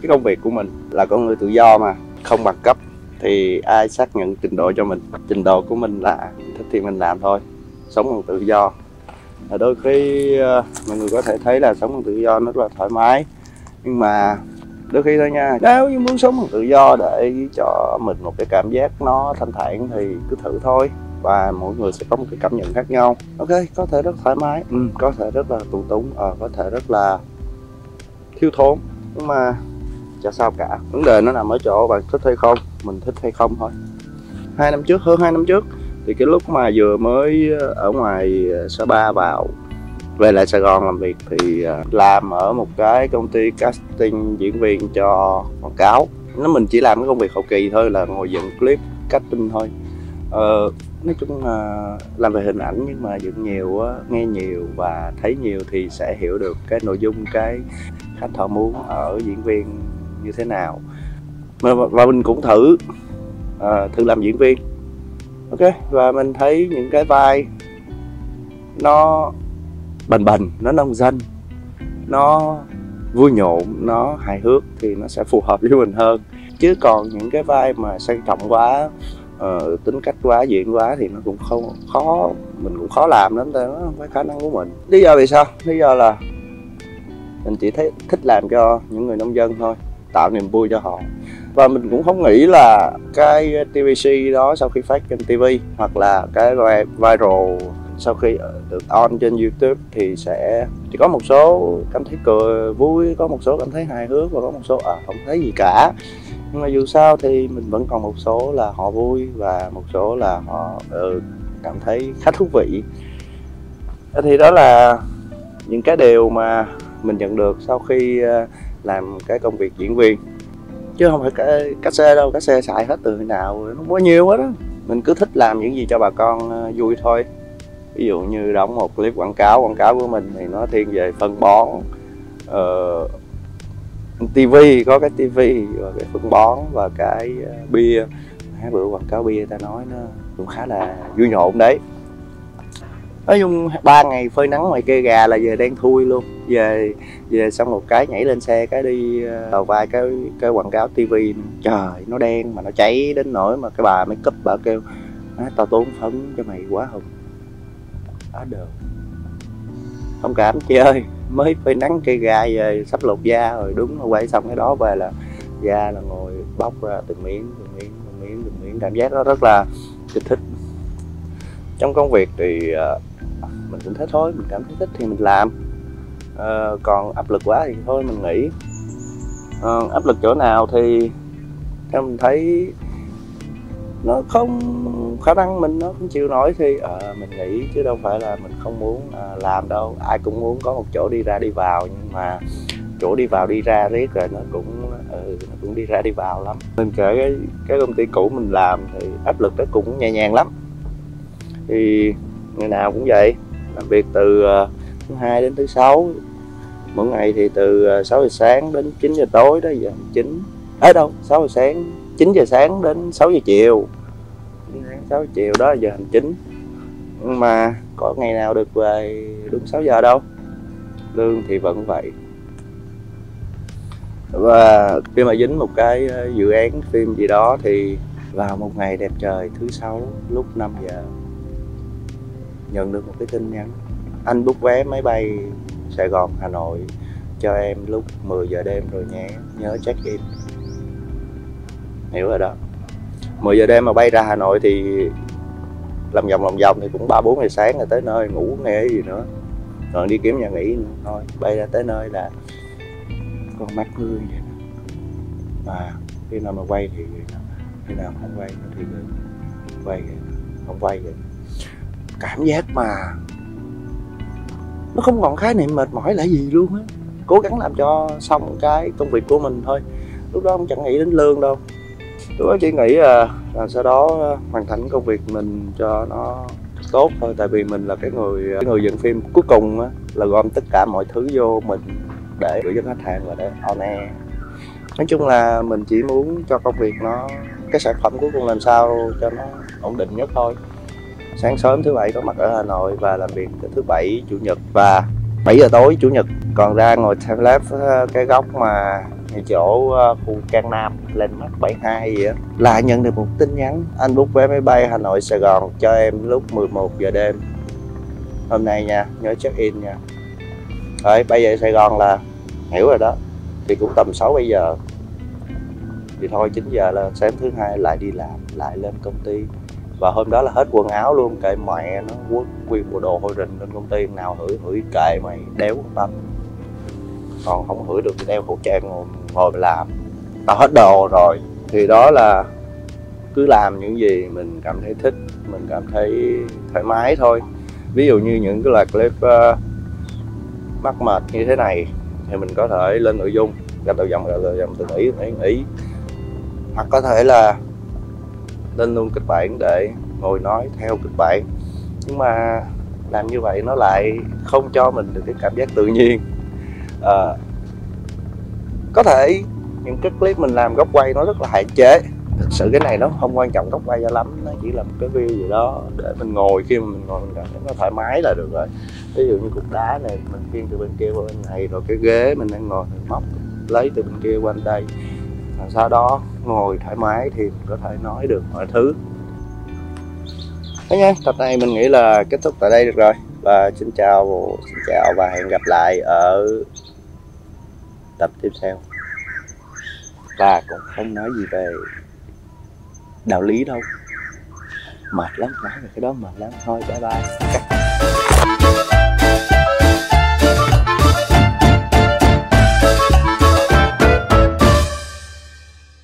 cái công việc của mình là con người tự do mà, không bằng cấp thì ai xác nhận trình độ cho mình. Trình độ của mình là thích thì mình làm thôi, sống bằng tự do. Đôi khi mọi người có thể thấy là sống bằng tự do nó rất là thoải mái, nhưng mà đôi khi thôi nha, nếu như muốn sống bằng tự do để cho mình một cái cảm giác nó thanh thản thì cứ thử thôi, và mỗi người sẽ có một cái cảm nhận khác nhau. Ok, có thể rất thoải mái, có thể rất là tù túng, có thể rất là thiếu thốn, nhưng mà chả sao cả. Vấn đề nó nằm ở chỗ bạn thích hay không, mình thích hay không thôi. Hơn 2 năm trước thì cái lúc mà vừa mới ở ngoài Sapa về lại Sài Gòn làm việc thì làm ở một cái công ty casting diễn viên cho quảng cáo. Mình chỉ làm cái công việc hậu kỳ thôi, là ngồi dựng clip casting thôi. Nói chung là làm về hình ảnh, nhưng mà dựng nhiều, nghe nhiều và thấy nhiều thì sẽ hiểu được cái nội dung, cái khách họ muốn ở diễn viên như thế nào. Và mình cũng thử làm diễn viên. Ok, và mình thấy những cái vai nó bần, nó nông dân, nó vui nhộn, nó hài hước thì nó sẽ phù hợp với mình hơn. Chứ còn những cái vai mà sang trọng quá, tính cách quá, diễn quá thì nó cũng không khó, mình cũng khó làm lắm, nó không phải khả năng của mình. Lý do vì sao? Lý do là mình chỉ thích làm cho những người nông dân thôi, tạo niềm vui cho họ. Và mình cũng không nghĩ là cái TVC đó sau khi phát trên TV hoặc là cái viral sau khi được on trên YouTube thì chỉ có một số cảm thấy cười vui, có một số cảm thấy hài hước và có một số không thấy gì cả. Nhưng mà dù sao thì mình vẫn còn một số là họ vui và một số là họ cảm thấy khá thú vị. Thì đó là những cái điều mà mình nhận được sau khi làm cái công việc diễn viên. Chứ không phải cách xe đâu, cách xe xài hết từ hồi nào, nó có nhiều hết á. Mình cứ thích làm những gì cho bà con vui thôi. Ví dụ như đóng một clip quảng cáo của mình thì nó thiên về phân bón, TV, có cái TV và cái phân bón và cái bia. Hai bữa quảng cáo bia ta nói nó cũng khá là vui nhộn đấy. Nói chung 3 ngày phơi nắng ngoài cây gà là về đen thui luôn. Về xong một cái nhảy lên xe cái đi vào vai cái quảng cáo TV. Trời, nó đen mà nó cháy đến nỗi mà cái bà make up bà kêu tao tốn phấn cho mày quá không. Đó được. Thông cảm chị ơi, mới phơi nắng cây gà về sắp lột da rồi, đúng là quay xong cái đó về là da là ngồi bóc ra từng miếng, cảm giác đó rất là kích thích. Trong công việc thì mình cũng thích thôi, mình cảm thấy thích thì mình làm. Còn áp lực quá thì thôi mình nghỉ. Áp lực chỗ nào thì theo mình thấy nó không, khả năng mình nó không chịu nổi thì mình nghỉ, chứ đâu phải là mình không muốn làm đâu. Ai cũng muốn có một chỗ đi ra đi vào, nhưng mà chỗ đi vào đi ra riết rồi nó cũng đi ra đi vào lắm. Mình kể cái công ty cũ mình làm thì áp lực nó cũng nhẹ nhàng lắm. Thì ngày nào cũng vậy, làm việc từ thứ 2 đến thứ 6, mỗi ngày thì từ 6 giờ sáng đến 9 giờ tối đó, giờ 6 giờ sáng 9 giờ sáng đến 6 giờ chiều, 6 giờ chiều đó là giờ hành chính. Nhưng mà có ngày nào được về đúng 6 giờ đâu, lương thì vẫn vậy. Và khi mà dính một cái dự án phim gì đó thì vào một ngày đẹp trời thứ 6 lúc 5 giờ nhận được một cái tin nhắn: anh book vé máy bay Sài Gòn Hà Nội cho em lúc 10 giờ đêm rồi nhé, nhớ check in. Hiểu rồi đó, 10 giờ đêm mà bay ra Hà Nội thì lòng vòng thì cũng 3-4 giờ sáng là tới nơi, ngủ nghe gì nữa, rồi đi kiếm nhà nghỉ nữa. Thôi bay ra tới nơi là con mắt mưa vậy đó. Mà khi nào mà quay thì khi nào không quay thì quay, không quay vậy. Cảm giác mà nó không còn khái niệm mệt mỏi là gì luôn á. Cố gắng làm cho xong cái công việc của mình thôi. Lúc đó không chẳng nghĩ đến lương đâu, lúc đó chỉ nghĩ là sau đó hoàn thành công việc mình cho nó tốt thôi. Tại vì mình là cái người dựng phim cuối cùng á, là gom tất cả mọi thứ vô mình để gửi cho khách hàng và để on air. Nói chung là mình chỉ muốn cho công việc nó, cái sản phẩm cuối cùng làm sao cho nó ổn định nhất thôi. Sáng sớm thứ Bảy có mặt ở Hà Nội và làm việc thứ Bảy, Chủ nhật, và 7 giờ tối Chủ nhật còn ra ngồi time lapse cái góc mà ngay chỗ khu Cang Nam Landmark 72 gì á, lại nhận được một tin nhắn: anh book vé máy bay Hà Nội Sài Gòn cho em lúc 11 giờ đêm hôm nay nha, nhớ check in nha. Rồi bây giờ Sài Gòn là hiểu rồi đó, thì cũng tầm 6-7 giờ. Thì thôi 9 giờ là sáng thứ hai lại đi làm, lại lên công ty. Và hôm đó là hết quần áo luôn, kệ mẹ nó, quất nguyên bộ đồ hôi rình lên công ty, nào hửi kệ mày, đéo quan tâm. Còn không hửi được thì đeo khẩu trang ngồi mà làm. Tao hết đồ rồi. Thì đó là cứ làm những gì mình cảm thấy thích, mình cảm thấy thoải mái thôi. Ví dụ như những cái loạt clip mắc mệt như thế này thì mình có thể lên nội dung, gạch đầu dòng từng ý. Hoặc có thể là lên luôn kịch bản để ngồi nói theo kịch bản. Nhưng mà làm như vậy nó lại không cho mình được cái cảm giác tự nhiên. Có thể những cái clip mình làm góc quay nó rất là hạn chế. Thực sự cái này nó không quan trọng góc quay cho lắm, nó chỉ là một cái view gì đó để mình ngồi, khi mà mình ngồi mình cảm thấy nó thoải mái là được rồi. Ví dụ như cục đá này mình khiêng từ bên kia qua bên này, rồi cái ghế mình đang ngồi mình móc lấy từ bên kia qua bên đây, và sau đó ngồi thoải mái thì mình có thể nói được mọi thứ. Thế nha, tập này mình nghĩ là kết thúc tại đây được rồi. Và xin chào và hẹn gặp lại ở tập tiếp theo. Và cũng không nói gì về đạo lý đâu, mệt lắm, nói về cái đó mệt lắm. Thôi bye bye.